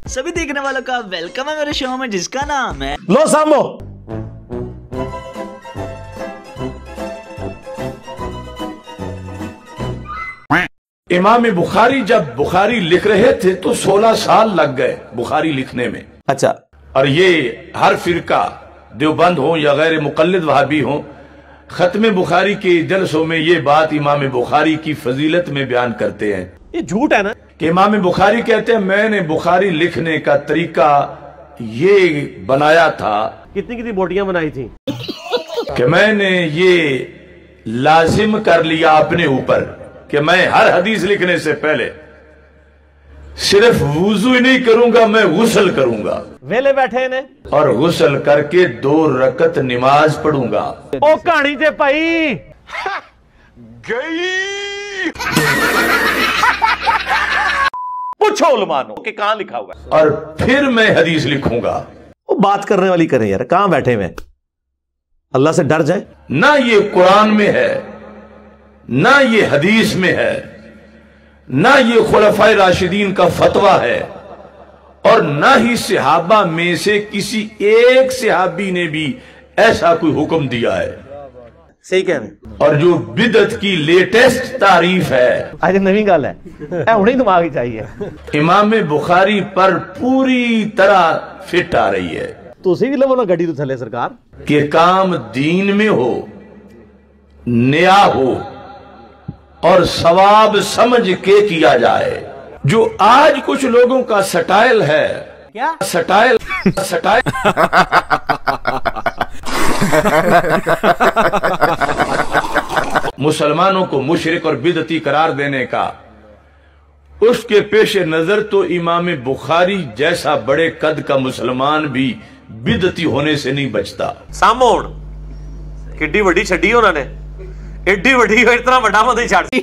सभी देखने वालों का वेलकम है मेरे शो में जिसका नाम है लो सामो। इमाम बुखारी जब बुखारी लिख रहे थे तो 16 साल लग गए बुखारी लिखने में। अच्छा। और ये हर फिरका देवबंद हो या गैर मुकल्लिद वहाबी हो, खत्म बुखारी के जलसों में ये बात इमाम बुखारी की फजीलत में बयान करते हैं। ये झूठ है ना कि इमाम बुखारी कहते हैं मैंने बुखारी लिखने का तरीका ये बनाया था। कितनी कितनी बोटियां बनाई थी कि मैंने ये लाजिम कर लिया अपने ऊपर कि मैं हर हदीस लिखने से पहले सिर्फ वुजू ही नहीं करूंगा, मैं गुस्ल करूंगा। वेले बैठे ने और गुस्ल करके 2 रकत नमाज पढ़ूंगा। ओ कहानी से भाई गई पूछो उलमानो कि कहां लिखा हुआ है और फिर मैं हदीस लिखूंगा। वो बात करने वाली करें यार, कहां बैठे हुए अल्लाह से डर जाए। ना ये कुरान में है, ना ये हदीस में है, ना ये खुलफाए राशिदीन का फतवा है, और ना ही सहाबा में से किसी एक सहाबी ने भी ऐसा कोई हुक्म दिया है। सही कह रहे। और जो बिदअत की लेटेस्ट तारीफ है, आज नवी गल है उन्हें दिमाग ही चाहिए। इमाम बुखारी पर पूरी तरह फिट आ रही है। तुसी भी लवो ना गड्डी तो थले सरकार कि काम दीन में हो, नया हो और सवाब समझ के किया जाए। जो आज कुछ लोगों का स्टाइल है, क्या स्टाइल मुसलमानों को मुशरिक और बिदती करार देने का, उसके पेश नजर तो इमाम बुखारी जैसा बड़े कद का मुसलमान भी बिदती होने से नहीं बचता। सामोन किड्डी वड्डी छड्डी उन्होंने, एड्डी वड्डी इतना बड़ा मत ही छाड़।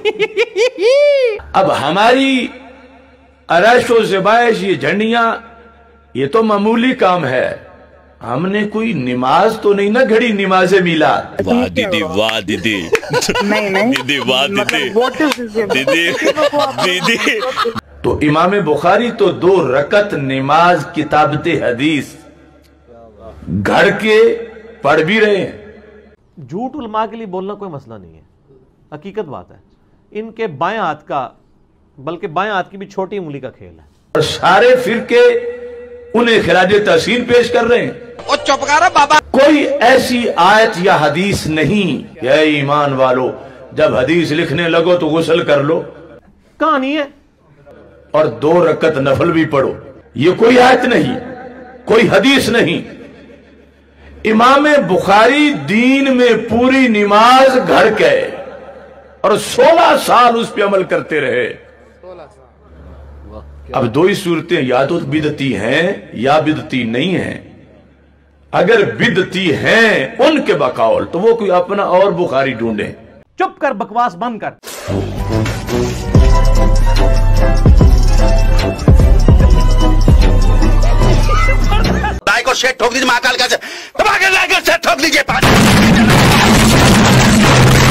अब हमारी अरैशो ज़बाइश ये झंडियां ये तो मामूली काम है। हमने कोई नमाज तो नहीं ना घड़ी, नमाज़े मिलाद। वाह दीदी, वाह दीदी, नहीं दीदी, वाह दीदी, दीदी। तो इमाम बुखारी तो 2 रकत नमाज किताबत हदीस घर के पढ़ भी रहे हैं। झूठ उलमा के लिए बोलना कोई मसला नहीं है, हकीकत बात है। इनके बाएं हाथ का, बल्कि बाएं हाथ की भी छोटी उंगली का खेल है। और सारे फिरके उन्हें खिराज तहसीन पेश कर रहे हैं। ओ चुप कर बाबा। कोई ऐसी आयत या हदीस नहीं कि ऐ ईमान वालो जब हदीस लिखने लगो तो गुस्ल कर लो, कहानी है, और 2 रकत नफल भी पढ़ो। ये कोई आयत नहीं, कोई हदीस नहीं। इमाम बुखारी दीन में पूरी नमाज घर गए और 16 साल उस पर अमल करते रहे। अब 2 ही सूरतें, या तो बिदती हैं या बिदती नहीं हैं। अगर बिदती हैं उनके बकौल तो वो कोई अपना और बुखारी ढूंढे। चुप कर, बकवास बंद कर। भाई को शेट ठोक दीजिए, महाकाल का दबा के लाकर शेट ठोक दीजिए।